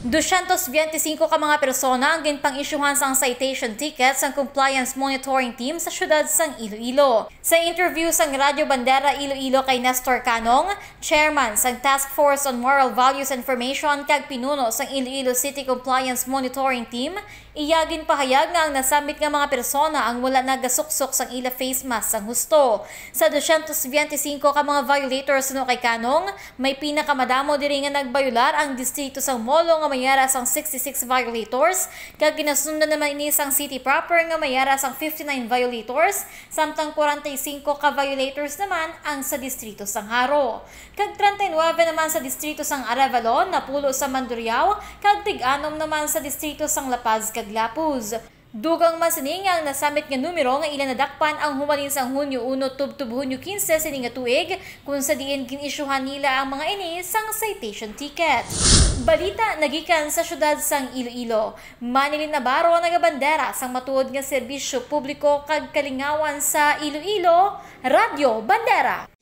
225 ka mga persona ang ginpang-isyuhan sang citation tickets ang compliance monitoring team sa syudad sang Iloilo. Sa interview sang Radyo Bandera Iloilo kay Nestor Canong, chairman sang Task Force on Moral Values and Formation kag pinuno sang Iloilo City Compliance Monitoring Team, iyagin pahayag nga ang nasamit nga mga persona ang wala nagasoksok sang ila face mask sang husto. Sa 225 ka mga violators no kay Canong, may pinakamadamo diri nga nagbayular ang distrito sang Molo nga mayara sang 66 violators, kag ginasundan naman ini sang city proper nga mayara sang 59 violators, samtang 45 ka violators naman ang sa distrito sang Haro. Kag 39 naman sa distrito sang Aravalon, napulo sa Mandurriao, kag tig-anom naman sa distrito sang La Paz kag Lapuz. Dugang masining ang nasamit nga numero nga ilan nadakpan ang humalin sang Hunyo 1 tubtub Hunyo 15 sini nga tuig, kung sa diin gin-isyuhan nila ang mga ini sang citation ticket. Balita nagikan sa syudad sang Iloilo. Manilin Navarro nagabandera sang matuod nga serbisyo publiko kag kalingawan sa Iloilo, Radyo Bandera.